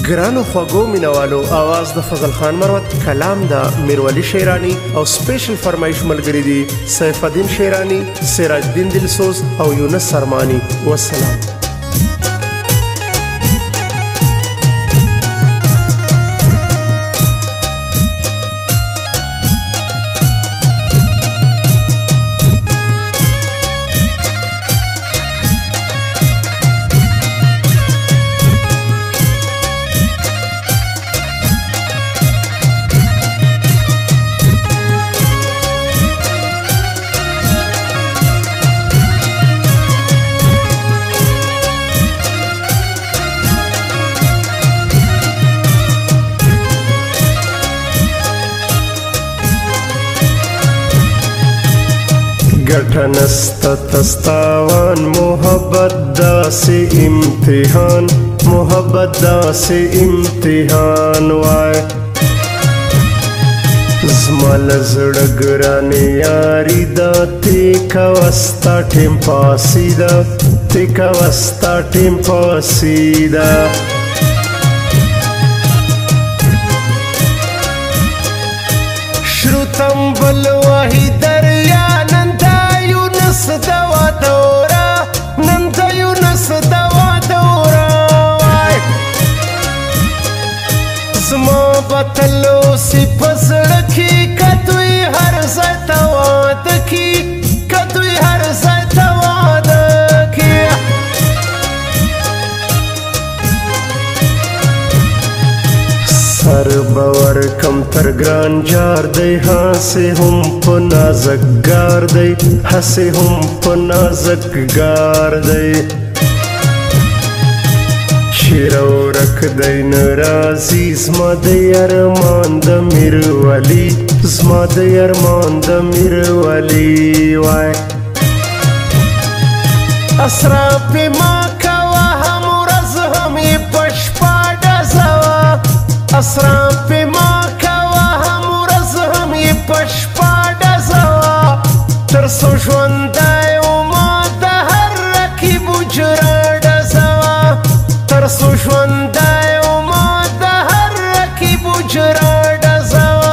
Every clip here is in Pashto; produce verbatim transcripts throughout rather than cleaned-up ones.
ګرانو خوږو مینوالو، آواز د فضل خان مروت، کلام د میرولی شیرانی او سپیشل فرمایش ملګری دي سیف الدین شیرانی، سراج الدین دلسوز او یونس سرمانی. والسلام. گٹھا نستا تستاوان محبت دا سے امتحان، محبت دا سے امتحان وائے زمال زڑا گرانی یاری دا تیکا وستا ٹیم پاسی دا، تیکا وستا ٹیم پاسی دا. شروطم بلواہی دریا ننس دوا دورا، نن تا یونس دوا دورا وای زما بتلو سی پسړکی کتوی هر ځای ته واده کی، کتوی هر ځای ته واده کی. سر باور کم تر ګران جار دی، هسې هم په نازک ګار دی، هسې هم په نازک ګار دی. شیر ورک دی نه راځي زما د ارمان د میرولی، زما د ارمان د میرولی وای. اسراف ما کوه هم ورځ هم یې په شپه ډزوه، اسراف ما کوه هم ورځ هم یې په شپه ډزوه. تر څو ژوندی ومه د هر رقیب حجره ډزوه، تر څو ژوندی ومه د هر رقیب حجره ډزوه.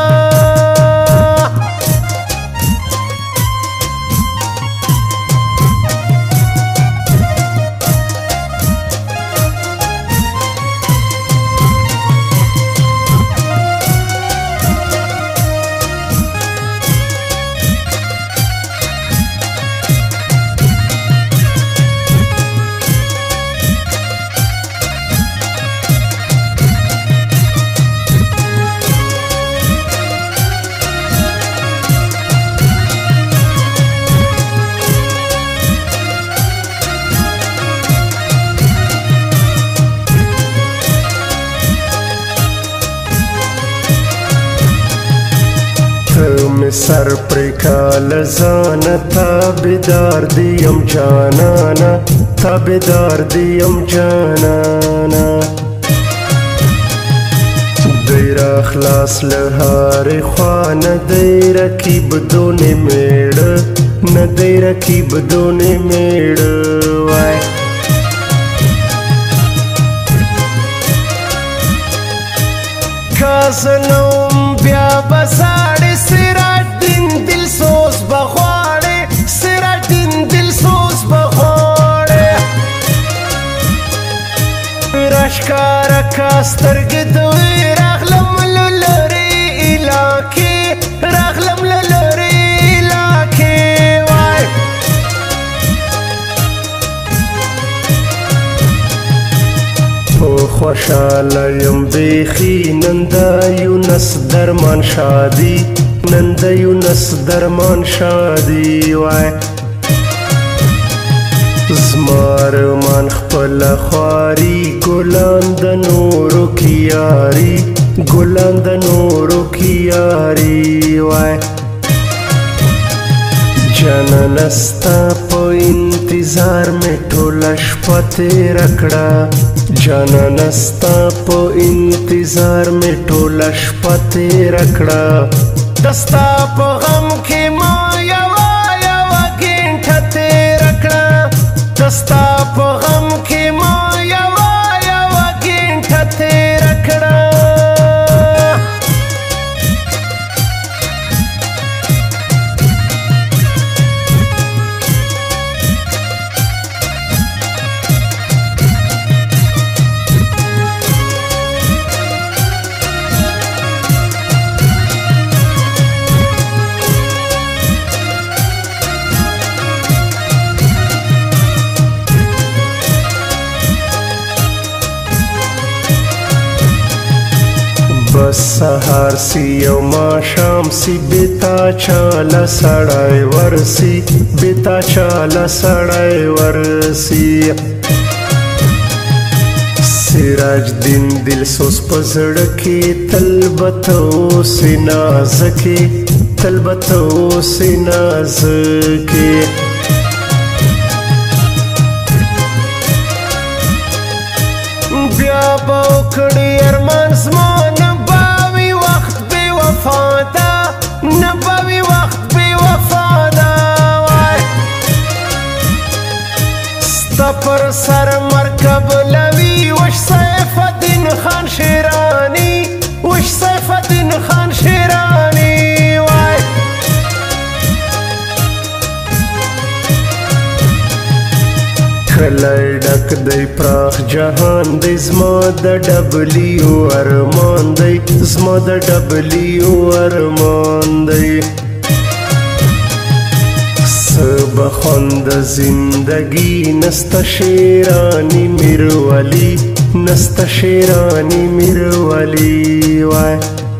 سر پرکال زان تابدار دیم جانانا، تابدار دیم جانانا. دیر اخلاص لهار خوان دیر کی بدون میڑ، نا دیر کی بدون میڑ وای. کازنوم بیا بساڑی سراج الدین دلسوز بخواڑی، سراج الدین دلسوز بخواڑی. راشکارا کاسترگی دوی راغلم للری علاقی، راغلم للری علاقی وای. خوشحاله یم بیخی نن د یونس درمان شادی، نن د یونس درمان شادی وای. زما ارمان خپله خواري ګلان د نورو کی یاري، ګلان د نورو کی یاري وای. جانانه ستا په انتظار مې ټوله شپه تېره کړه، جانانه ستا په انتظار مې ټوله شپه تېره کړه. د ستا په غم کې ما یوه یوه ګنټه تېره کړه، د ستا په غم کې ما یوه یوه ګنټه تېره بس سهار سی یو ماښام سی بېتا چاله سړی ورسي بېتا چاله سړی ورسي سراج دین دل سوز په زړه کې تل به ته اوسې نازکې تل به ته اوسې نازکې بیا به وکړې ارمان زما نه به وي وخت بې وفا ده نه به وي وخت بې وفا ده وای ستا پر سر مرکب لوي وش سیف الدین خان شیرانی وش سیف الدین خان شیرانی وای کلی ډک دی پراخ جهان دی زما د ډبلیو ارمان دی زما د ډبلیو ارمان دی څه به خوند زندګي نسته شیرانی میرولی نسته شیرانی میرولی وای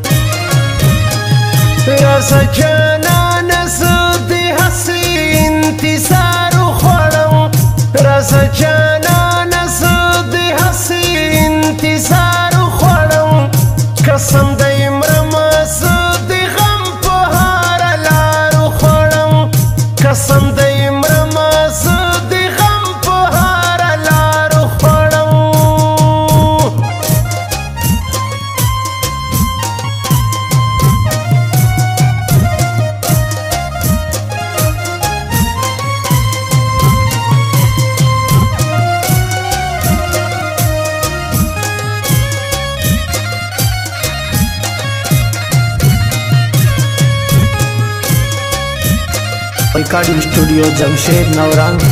راسه جانانه زه د هسې انتظار وخوړم راسه جانانه زه د هسې انتظار وخوړم قسم دی مرمه زه د غم په هره لار وخوړم قسم دی مرمه زه د غم په هره لار وخوړم recording studio Jamshed नवरंग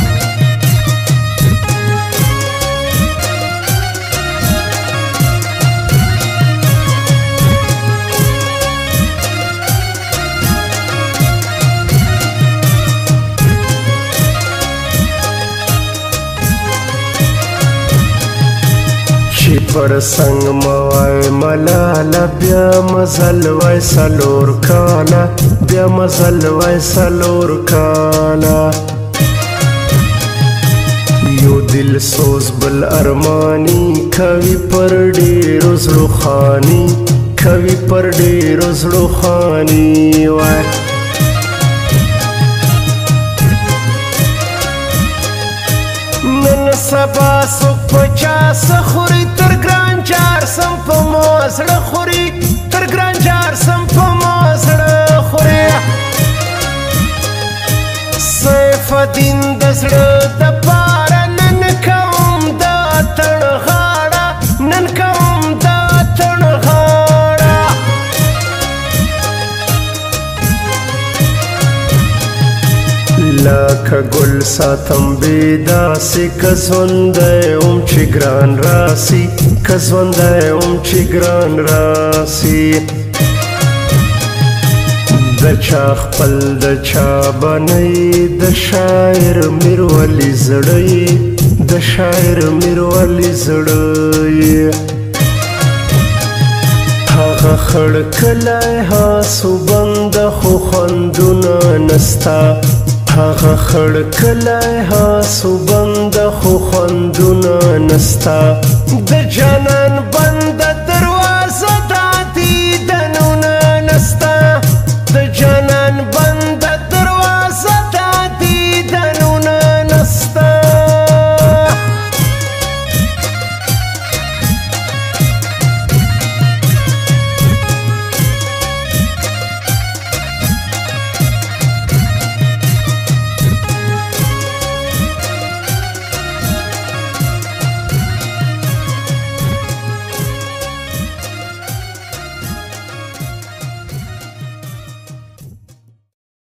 چې پر څنګ موای ملاله بیا مزل وای څلور کاله بیا مزل وای څلور کاله یو دل سوز بل ارمانی کوي پر ډېرو زړو خاني کوي پر ډېرو زړو خاني وای نن سبا څوک په چا څه خوري تر ګران جار سم په ما زړه خوري تر ګران جار سم په ما زړه خوري سیف الدین د زړه دپاره نن کوم دا تڼ غاړه نن کوم دا تڼ غاړه لکه ګل ساتم بېداسې که ژوندی وم چې ګران راسي که ژوندی وم چې ګران راسي د چا خپل د چا بنۍ د شاعر میرولی زړه د شاعر میرولی زړه هغه خړ کلی هاسو بنده خو خوندونه نستا هغه خړ کلی هاسو بنده خو خوندونه نستا د جانان بنده